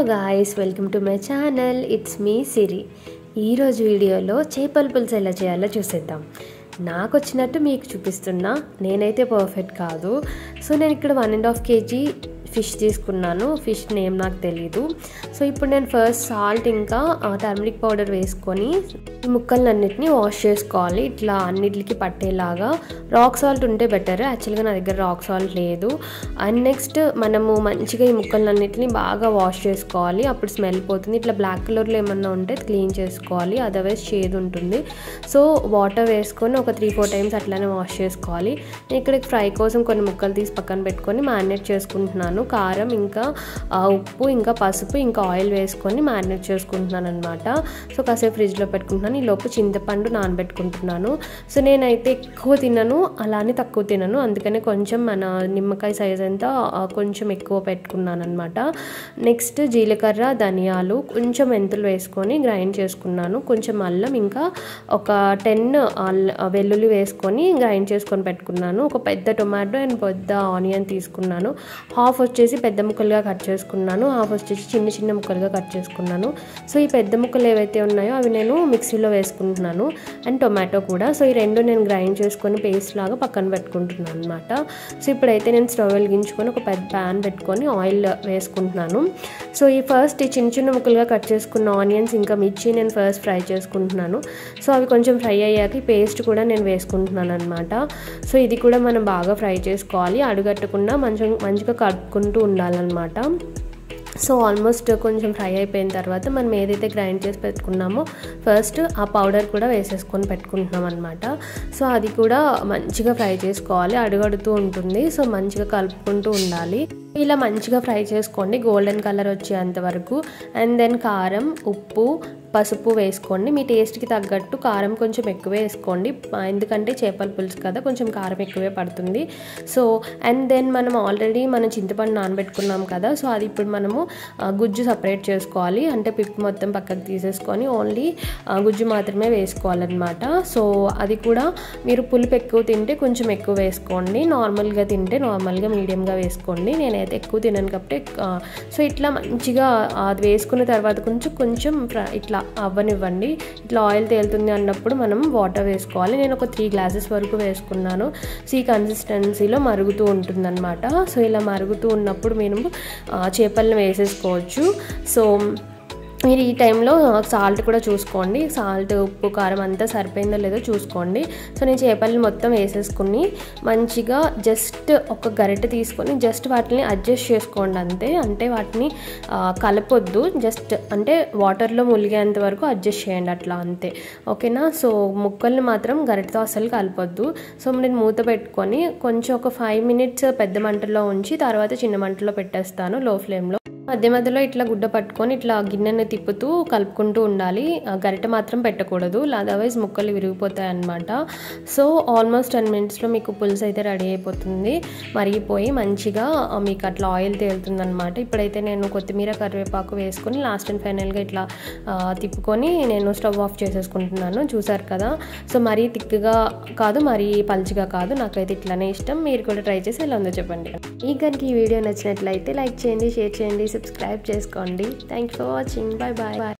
guys, welcome to my channel. It's me Siri. ఈ రోజు వీడియోలో చేపల పులుసు ఎలా చేయాలో చూసేద్దాం. నాకు వచ్చినట్టు మీకు చూపిస్తున్నా. నేనైతే పర్ఫెక్ట్ కాదు. సో నేను ఇక్కడ 1.5 kg ఫిష్ తీసుకున్నాను. ఫిష్ నేమ్ నాకు తెలీదు. సో ఇప్పుడు నేను ఫస్ట్ సాల్ట్ ఇంకా టర్మరిక్ పౌడర్ వేసుకొని ఈ ముక్కలన్నిటిని వాష్ చేసుకోవాలి. ఇట్లా అన్నిటికి పట్టేలాగా. రాక్ సాల్ట్ ఉంటే బెటర్. యాక్చువల్గా నా దగ్గర రాక్ సాల్ట్ లేదు. అండ్ నెక్స్ట్ మనము మంచిగా ఈ ముక్కలన్నిటిని బాగా వాష్ చేసుకోవాలి. అప్పుడు స్మెల్ పోతుంది. ఇట్లా బ్లాక్ కలర్లో ఏమన్నా ఉంటే క్లీన్ చేసుకోవాలి, అదర్వైజ్ చేదు ఉంటుంది. సో వాటర్ వేసుకొని ఒక 3-4 టైమ్స్ అట్లానే వాష్ చేసుకోవాలి. నేను ఇక్కడ ఫ్రై కోసం కొన్ని ముక్కలు తీసి పక్కన పెట్టుకొని మ్యారినేట్ చేసుకుంటున్నాను. కారం ఇంకా ఉప్పు ఇంకా పసుపు ఇంకా ఆయిల్ వేసుకొని మ్యారినేట్ చేసుకుంటున్నాను అనమాట. సో కాసేపు ఫ్రిడ్జ్లో పెట్టుకుంటున్నాను. ఈ లోపు చింతపండు నానబెట్టుకుంటున్నాను. సో నేనైతే ఎక్కువ తినను, అలానే తక్కువ తినను, అందుకనే కొంచెం మన నిమ్మకాయ సైజ్ అంతా కొంచెం ఎక్కువ పెట్టుకున్నాను అనమాట. నెక్స్ట్ జీలకర్ర, ధనియాలు, కొంచెం మెంతులు వేసుకొని గ్రైండ్ చేసుకున్నాను. కొంచెం అల్లం ఇంకా ఒక 10 వెల్లుల్లి వేసుకొని గ్రైండ్ చేసుకొని పెట్టుకున్నాను. ఒక పెద్ద టొమాటో అండ్ పెద్ద ఆనియన్ తీసుకున్నాను. హాఫ్ వచ్చేసి పెద్ద ముక్కలుగా కట్ చేసుకున్నాను, హాఫ్ వచ్చేసి చిన్న చిన్న ముక్కలుగా కట్ చేసుకున్నాను. సో ఈ పెద్ద ముక్కలు ఏవైతే ఉన్నాయో అవి నేను మిక్సీలో వేసుకుంటున్నాను. అండ్ టొమాటో కూడా. సో ఈ రెండు నేను గ్రైండ్ చేసుకొని పేస్ట్ లాగా పక్కన పెట్టుకుంటున్నాను అనమాట. సో ఇప్పుడైతే నేను స్టవ్ వెలిగించుకొని ఒక పెద్ద ప్యాన్ పెట్టుకొని ఆయిల్ వేసుకుంటున్నాను. సో ఈ ఫస్ట్ ఈ చిన్న చిన్న ముక్కలుగా కట్ చేసుకున్న ఆనియన్స్ ఇంకా మిర్చి నేను ఫస్ట్ ఫ్రై చేసుకుంటున్నాను. సో అవి కొంచెం ఫ్రై అయ్యాక ఈ పేస్ట్ కూడా నేను వేసుకుంటున్నాను అనమాట. సో ఇది కూడా మనం బాగా ఫ్రై చేసుకోవాలి, అడుగట్టకుండా మంచిగా కలుపుకుంటూ ఉండాలన్నమాట. సో ఆల్మోస్ట్ కొంచెం ఫ్రై అయిపోయిన తర్వాత మనం ఏదైతే గ్రైండ్ చేసి పెట్టుకున్నామో ఫస్ట్ ఆ పౌడర్ కూడా వేసేసుకొని పెట్టుకుంటున్నాం అనమాట. సో అది కూడా మంచిగా ఫ్రై చేసుకోవాలి, అడుగడుతూ ఉంటుంది. సో మంచిగా కలుపుకుంటూ ఉండాలి. ఇలా మంచిగా ఫ్రై చేసుకోండి గోల్డెన్ కలర్ వచ్చేంత వరకు. అండ్ దెన్ కారం, ఉప్పు, పసుపు వేసుకోండి. మీ టేస్ట్కి తగ్గట్టు కారం కొంచెం ఎక్కువే వేసుకోండి, ఎందుకంటే చేపల పులుసు కదా, కొంచెం కారం ఎక్కువే పడుతుంది. సో అండ్ దెన్ మనం ఆల్రెడీ చింతపండు నానబెట్టుకున్నాం కదా, సో అది ఇప్పుడు మనము గుజ్జు సపరేట్ చేసుకోవాలి. అంటే పిప్పు మొత్తం పక్కకు తీసేసుకొని ఓన్లీ గుజ్జు మాత్రమే వేసుకోవాలన్నమాట. సో అది కూడా మీరు పులుపు ఎక్కువ తింటే కొంచెం ఎక్కువ వేసుకోండి, నార్మల్గా తింటే నార్మల్గా మీడియంగా వేసుకోండి. నేనైతే ఎక్కువ తినను కాబట్టి సో ఇట్లా మంచిగా అది వేసుకున్న తర్వాత కొంచెం ఇట్లా అవ్వనివ్వండి. ఇట్లా ఆయిల్ తేలుతుంది అన్నప్పుడు మనం వాటర్ వేసుకోవాలి. నేను ఒక 3 గ్లాసెస్ వరకు వేసుకున్నాను. సో ఈ కన్సిస్టెన్సీలో మరుగుతూ ఉంటుందన్నమాట. సో ఇలా మరుగుతూ ఉన్నప్పుడు మేము చేపలను వేసేసుకోవచ్చు. సో మీరు ఈ టైంలో సాల్ట్ కూడా చూసుకోండి. సాల్ట్, ఉప్పు, కారం అంతా సరిపోయిందో లేదో చూసుకోండి. సో నేను చేపలను మొత్తం వేసేసుకుని మంచిగా జస్ట్ ఒక గరిటె తీసుకొని జస్ట్ వాటిని అడ్జస్ట్ చేసుకోండి అంతే. అంటే వాటిని కలపొద్దు, జస్ట్ అంటే వాటర్లో ములిగేంత వరకు అడ్జస్ట్ చేయండి అట్లా అంతే, ఓకేనా. సో ముక్కల్ని మాత్రం గరిటెతో అసలు కలపొద్దు. సో నేను మూత పెట్టుకొని కొంచెం ఒక 5 minutes పెద్ద మంటలో ఉంచి తర్వాత చిన్న మంటలో పెట్టేస్తాను లో ఫ్లేమ్లో. మధ్య మధ్యలో ఇట్లా గుడ్డ పట్టుకొని ఇట్లా గిన్నెని తిప్పుతూ కలుపుకుంటూ ఉండాలి. గరిటె మాత్రం పెట్టకూడదు, అదర్వైజ్ ముక్కలు విరిగిపోతాయి అన్నమాట. సో ఆల్మోస్ట్ 10 minutesలో మీకు పులుసు అయితే రెడీ అయిపోతుంది. మరిగిపోయి మంచిగా మీకు అట్లా ఆయిల్ తేలుతుందన్నమాట. ఇప్పుడైతే నేను కొత్తిమీర, కరివేపాకు వేసుకొని లాస్ట్ అండ్ ఫైనల్గా ఇట్లా తిప్పుకొని నేను స్టవ్ ఆఫ్ చేసేసుకుంటున్నాను. చూసారు కదా. సో మరీ థిక్గా కాదు, మరీ పల్చిగా కాదు, నాకైతే ఇట్లానే ఇష్టం. మీరు కూడా ట్రై చేసి ఎలా ఉందో చెప్పండి. ఈ కనుక ఈ వీడియో నచ్చినట్లయితే లైక్ చేయండి, షేర్ చేయండి, సబ్స్క్రైబ్ చేసుకోండి. Thank you for watching. Bye bye.